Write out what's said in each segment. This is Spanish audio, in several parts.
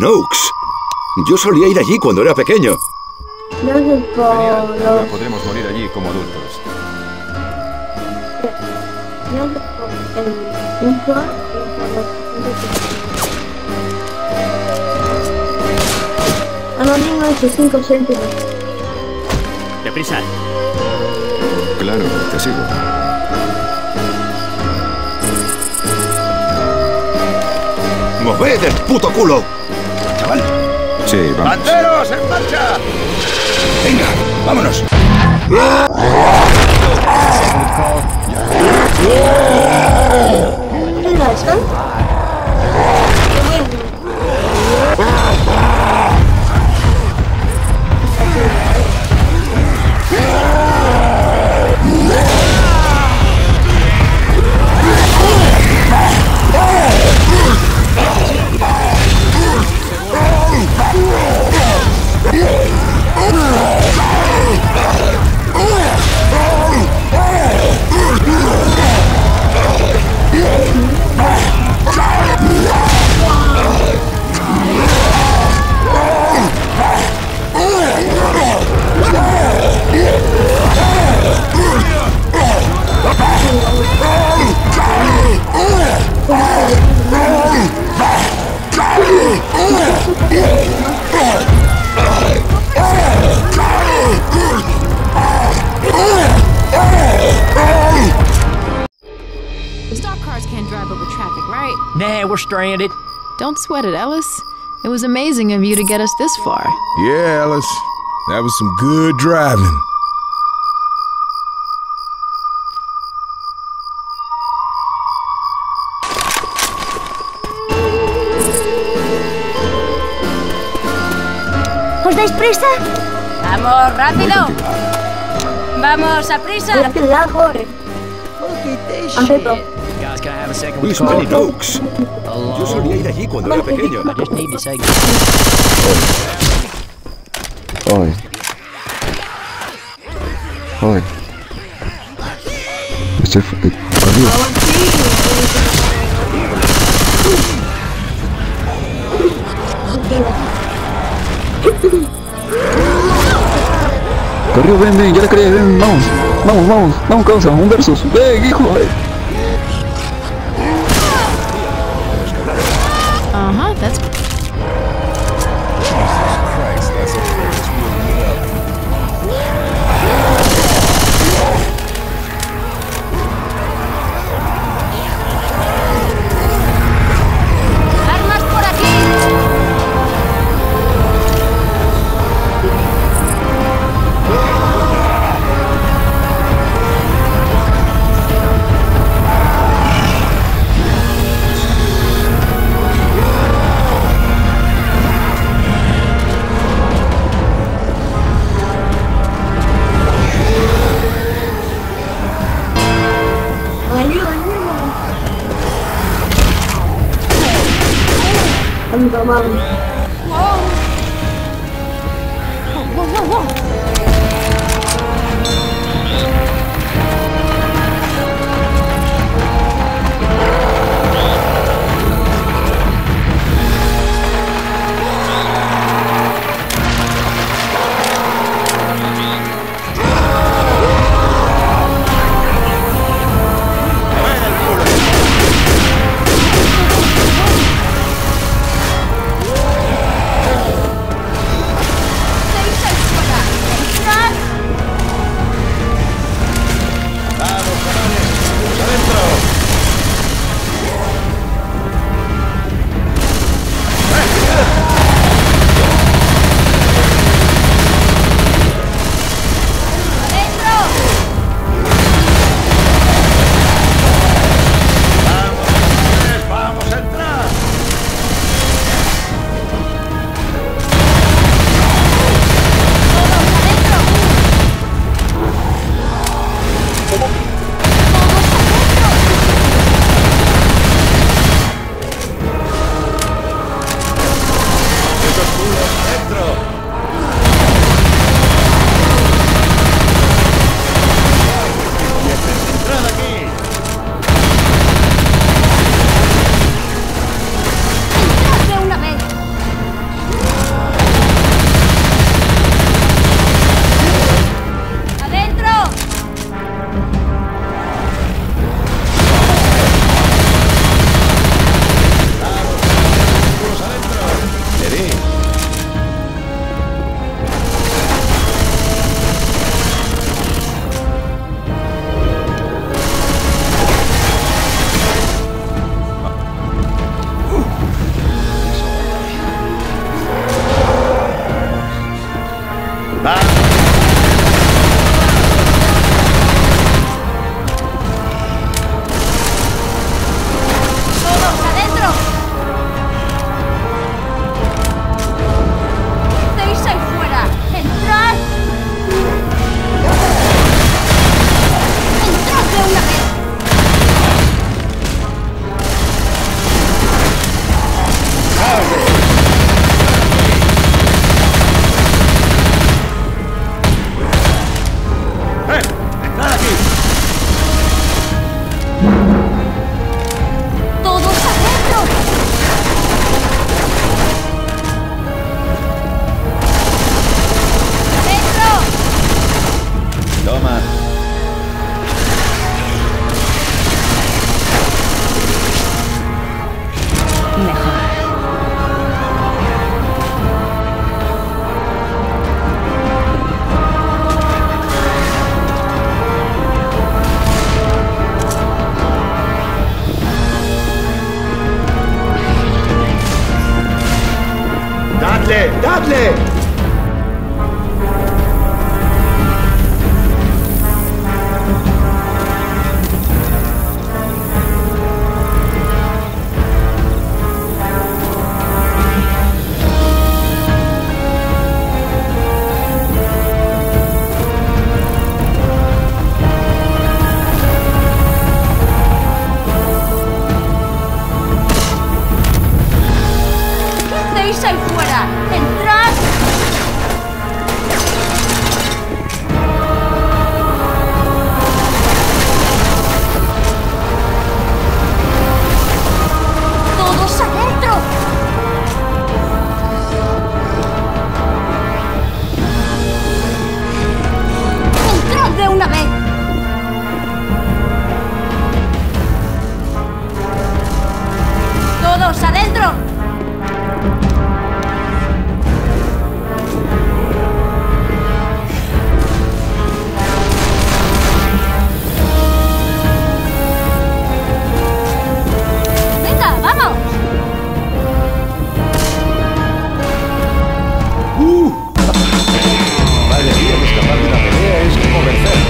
Noakes. Yo solía ir allí cuando era pequeño. No sé por Ahora podremos morir allí como adultos. No sé por el info y por los anónimo de sus 5 céntimos. ¡Deprisa! Claro, te sigo. ¡Moved el puto culo! ¡Chaval! Sí, vamos. ¡Banderos, en marcha! ¡Venga, vámonos! ¿Mira esto? Stock cars can't drive over traffic, right? Nah, we're stranded. Don't sweat it, Ellis. It was amazing of you to get us this far. Yeah, Ellis. That was some good driving. ¿Os dais prisa? ¡Vamos, rápido! ¡Vamos, a prisa! Mira que largo, Acepto. Guys, can I have a second with Luis the car? Mary Noakes. Yo solía ir allí cuando era pequeño. I just need to say... Ay. Ay. Estoy arriba. Corrió, ven, ven, ya la creé, ven, vamos. Vamos, vamos, vamos, causa, un versus. Ven, hijo, Uh-huh, that's... ¡Armas por aquí! Amigo, vamos. ¡Wow! ¡Wow, wow, wow! ¡Dadle! ¡Dadle! ¿Qué hacéis ahí fuera? ¡Entrad! ¡Todos adentro! ¡Entrad de una vez! ¡Todos adentro! ¡Venga, vamos! Madre mía, que escapar de una pelea es como vencer.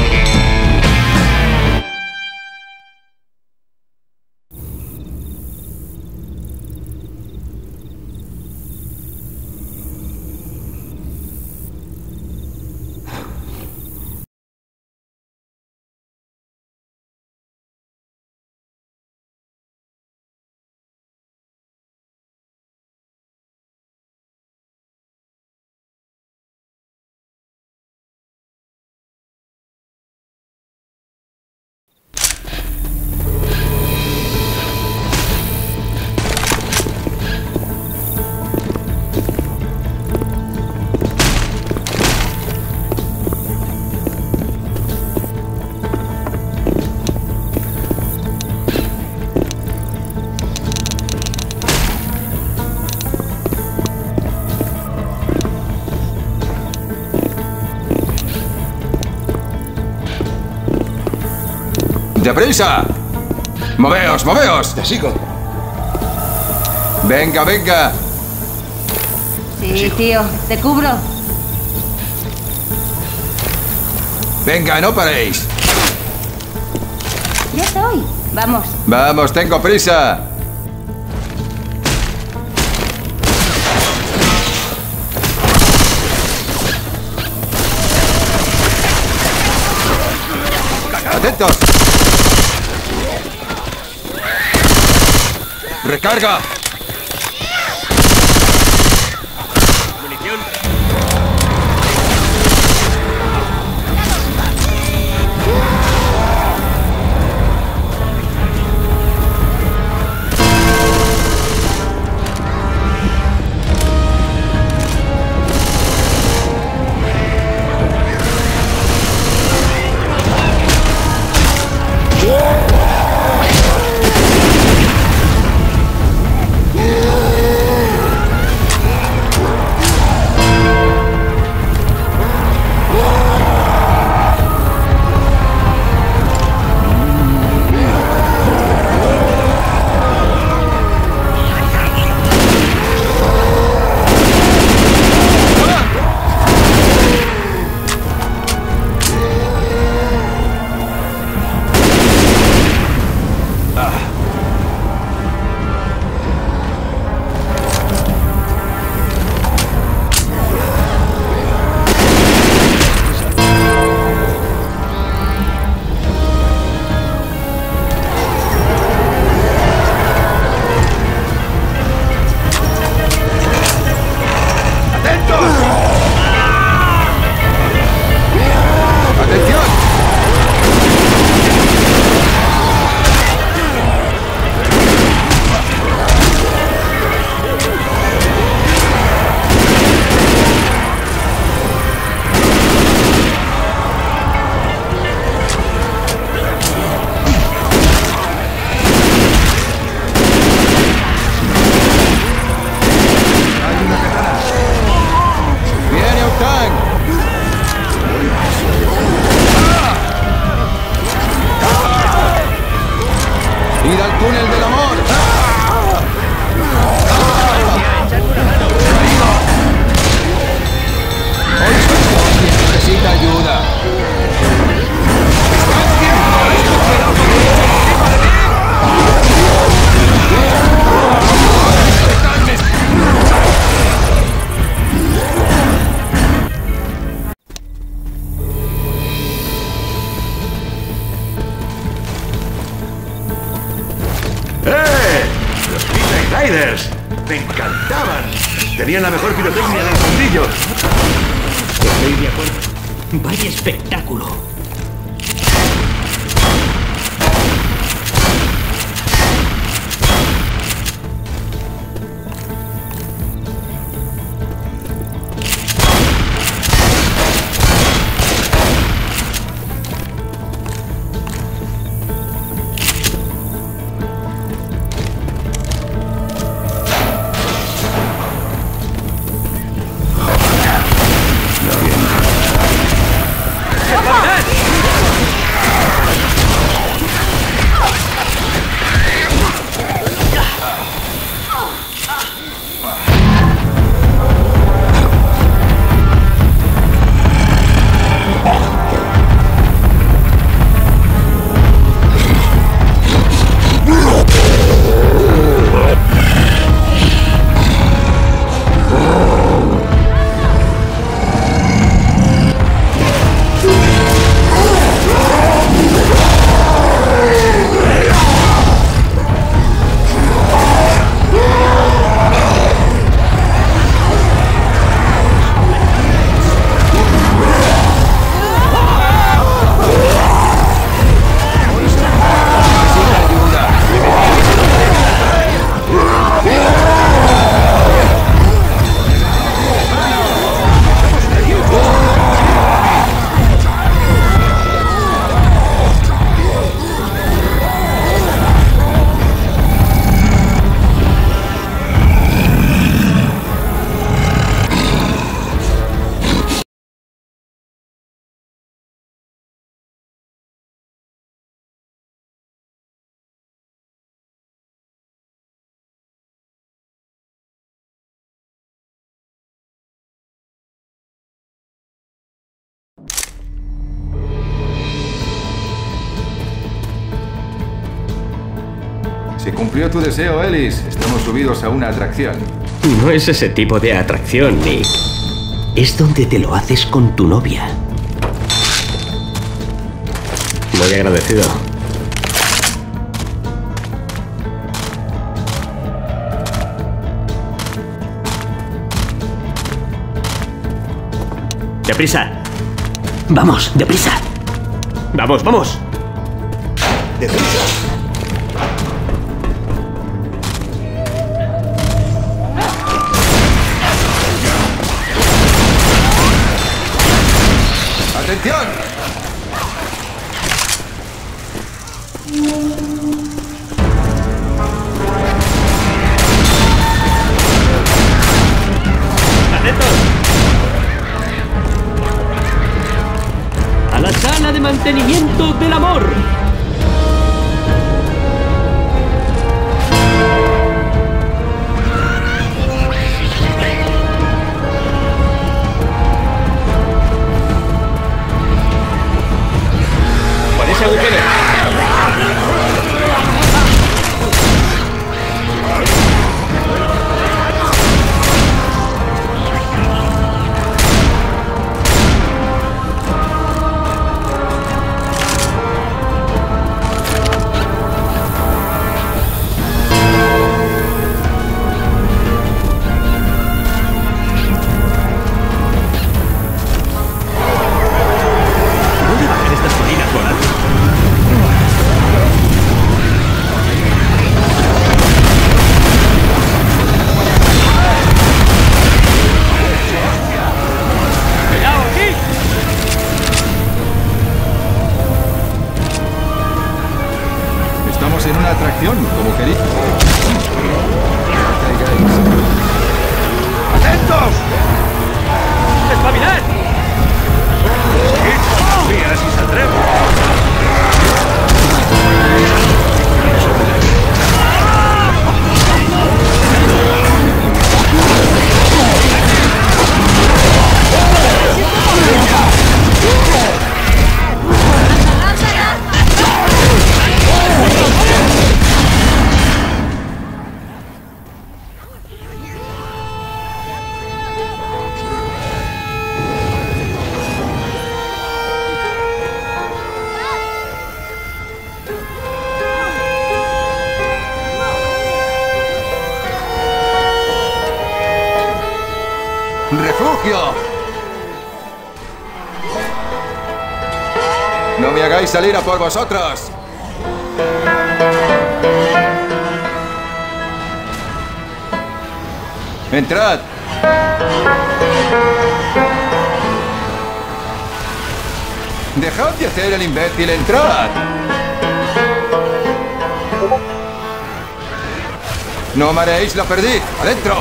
¡Deprisa! ¡Moveos, moveos! Te sigo. ¡Venga, venga! Sí, tío, te cubro. ¡Venga, no paréis! Ya estoy. Vamos. ¡Vamos, tengo prisa! ¡Atentos! ¡Recarga! Tenían la mejor pirotecnia del mundillo. Estoy de acuerdo. Vaya espectáculo. Se cumplió tu deseo, Ellis. Estamos subidos a una atracción. No es ese tipo de atracción, Nick. Es donde te lo haces con tu novia. Muy agradecido. ¡Deprisa! ¡Vamos, deprisa! ¡Vamos, vamos! ¡Deprisa! ¡Atención! ¡Atentos! ¡A la sala de mantenimiento del amor! ¡Por ese agujero! ¡Refugio! ¡No me hagáis salir a por vosotros! ¡Entrad! ¡Dejad de hacer el imbécil! ¡Entrad! ¡No mareéis la perdiz! ¡Adentro!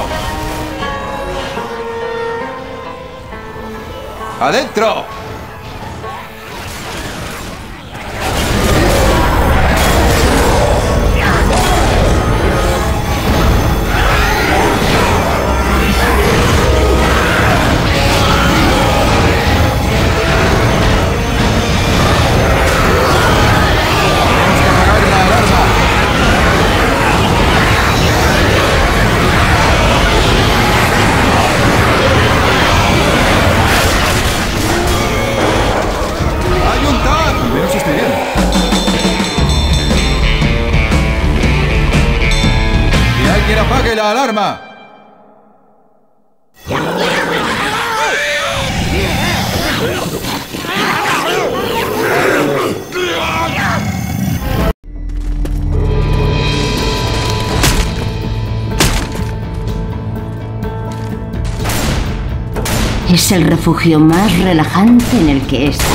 ¡Adentro! ¡Apague la alarma! Es el refugio más relajante en el que he estado.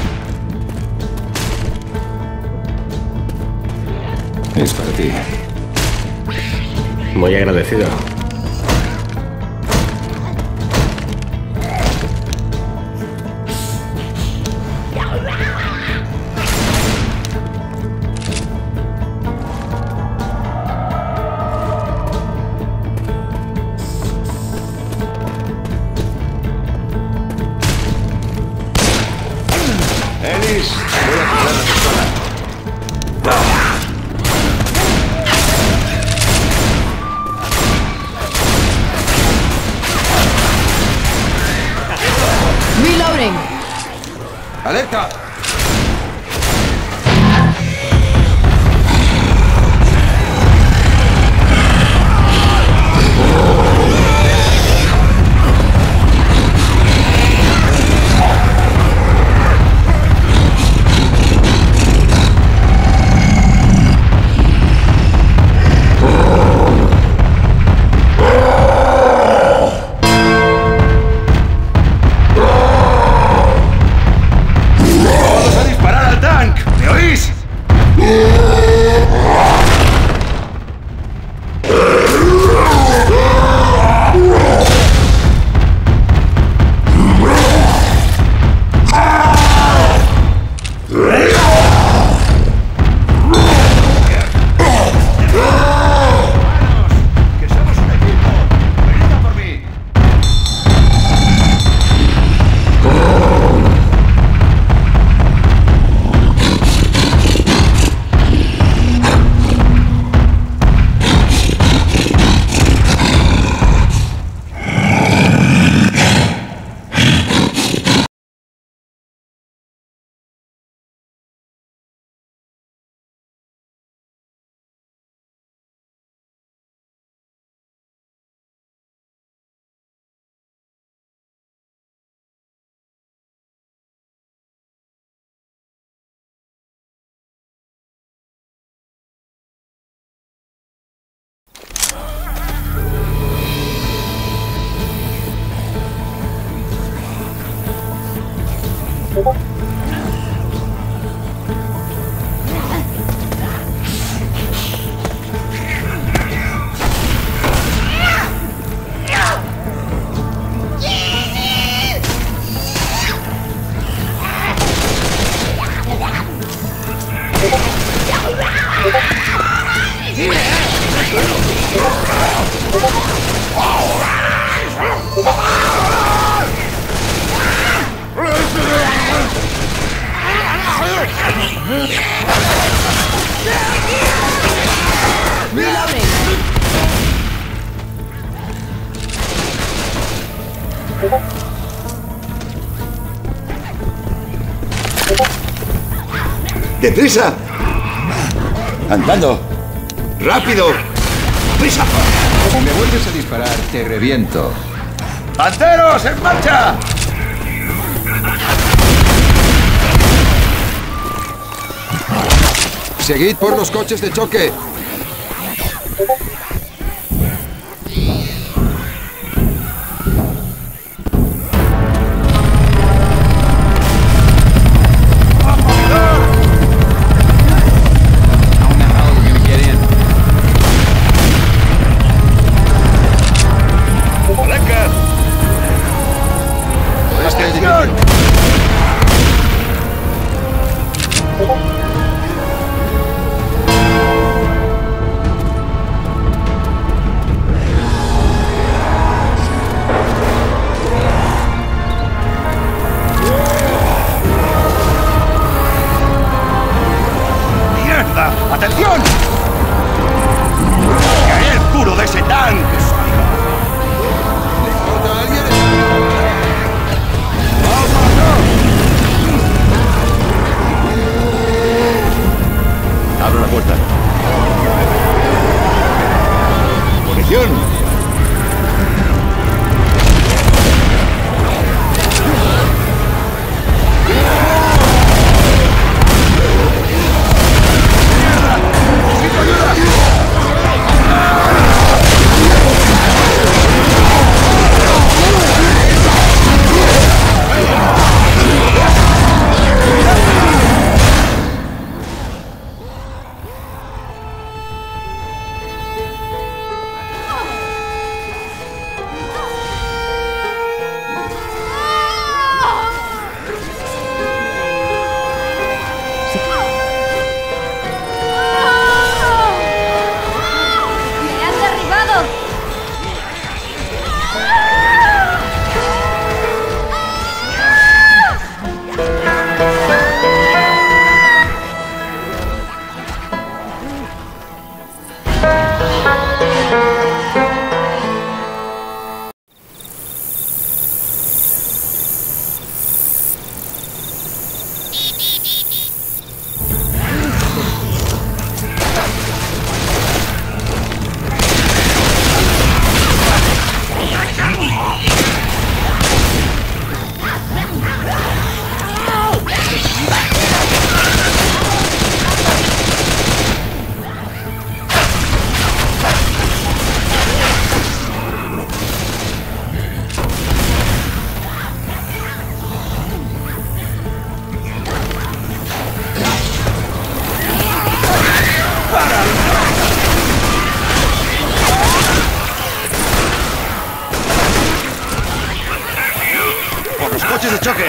Es para ti. Muy agradecido. Ellis, voy a quitar la pistola. Reloading. ¡Alerta! ¡Deprisa! ¡Andando! ¡Rápido! ¡Prisa! Si me vuelves a disparar, te reviento. ¡Panteros, en marcha! Seguid por los coches de choque. ¡Atención! ¡Caeré el puro de ese tanque! ¿Le importa a alguien? Abro la puerta. ¡Munición! ¡Coches de choque!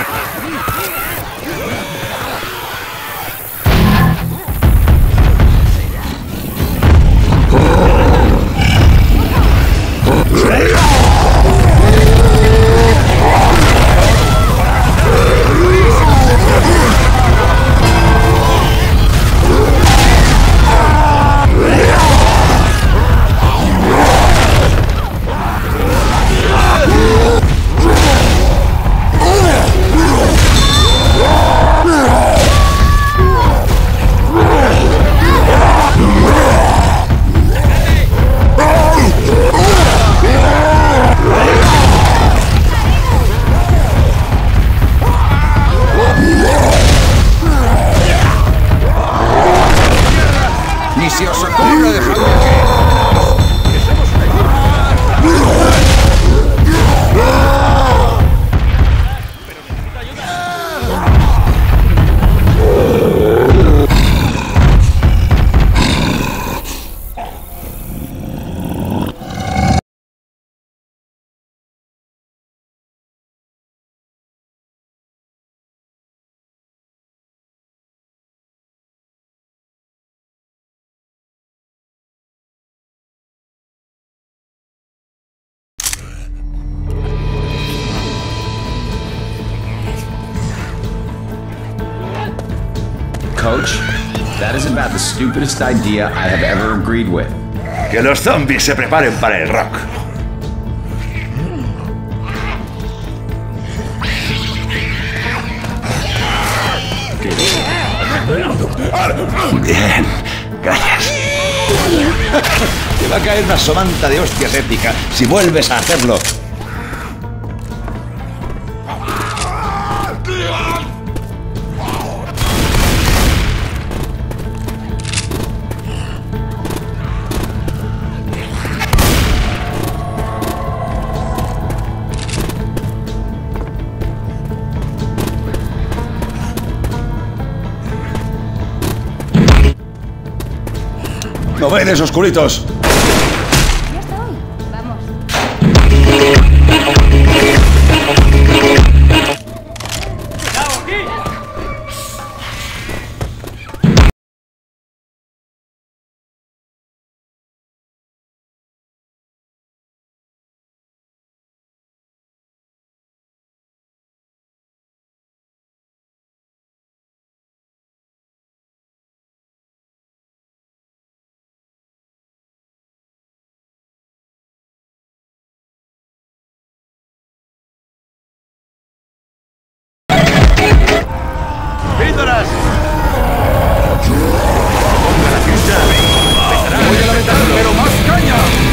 ¡Ni se os ocurra dejarme aquí! Coach, that is about the stupidest idea I have ever agreed with. Que los zombies se preparen para el rock. Bien, gracias. Te va a caer una somanta de hostias épica si vuelves a hacerlo. No ven esos culitos. Ya estoy. Vamos. ¡Píldoras! ¡Ponga la fiesta! ¡Voy a lamentarlo! ¡Pero más caña!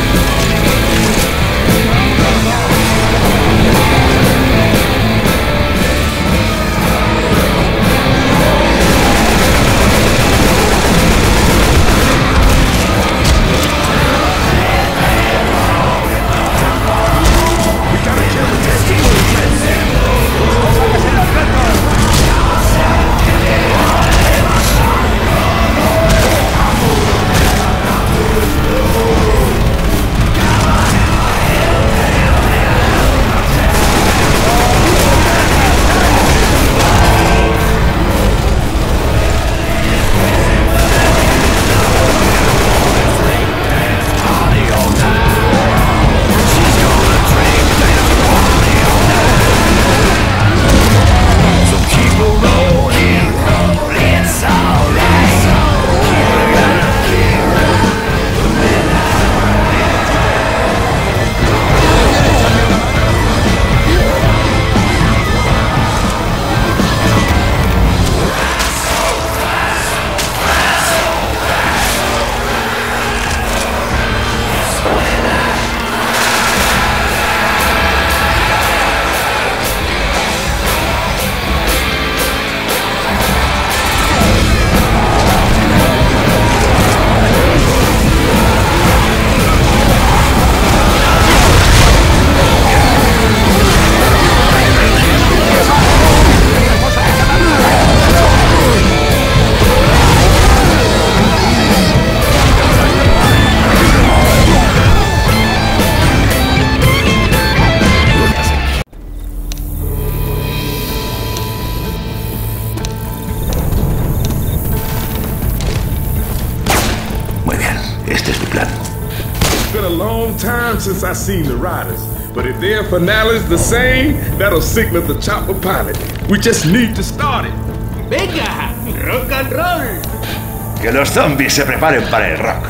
It's been a long time since I seen the riders, but if their finale's the same, that'll signal the chopper pilot. We just need to start it. Venga, rock and roll. Que los zombies se preparen para el rock.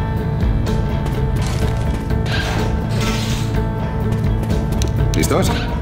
¿Listos?